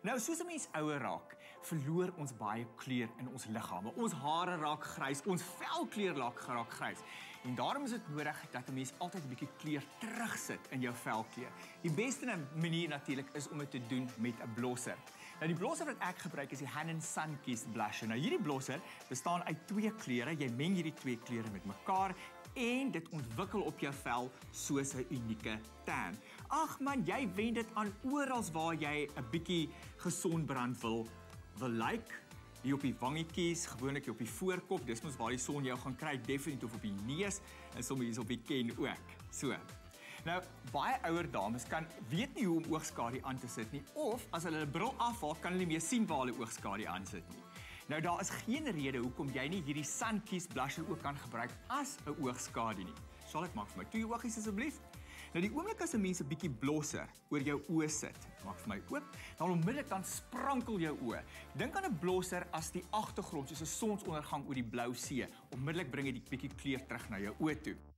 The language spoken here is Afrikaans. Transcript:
Nou, soos 'n mens ouer raak, verloor ons baie kleur in ons liggame. Ons hare raak grys, ons velkleur raak grys. En daarom is dit nodig dat 'n mens altyd 'n bietjie kleur terugsit in jou velkleur. Die beste manier natuurlik is om dit te doen met 'n blosser. Nou die blosser wat ek gebruik is die Hannen Sunkissed Blusher. Nou hierdie blosser bestaan uit 2 kleure. Jy meng hierdie 2 kleure met mekaar en dit ontwikkel op jou vel soos 'n unieke tan. Ag man, jy wend dit aan oral waar jy 'n bietjie gesonbrand wil lyk. Hier op die wangetjies, gewoonlik op die voorkop, dis mos waar die son jou gaan kry, definitief op die neus en soms hier op die ken ook. So. Nou, baie ouer dames weet nie hoe om oogskadu aan te sit nie, of as hulle 'n bril afhaal, kan hulle nie meer sien waar hulle oogskadu aan sit nie. Nou, daar is geen rede hoekom jy nie hierdie Sunkissed Blusher ook kan gebruik as 'n oogskadu nie. Sal ek maak vir my 2 oogies asseblief? Nou die oomblik as 'n mens 'n bietjie blosser oor jou oë sit, maak vir my oop, dan onmiddellik dan sprankel jou oë. Dink aan 'n blosser as die agtergrond soos 'n sonsondergang oor die blou see. Onmiddellik bring dit 'n bietjie kleur terug na jou oë toe.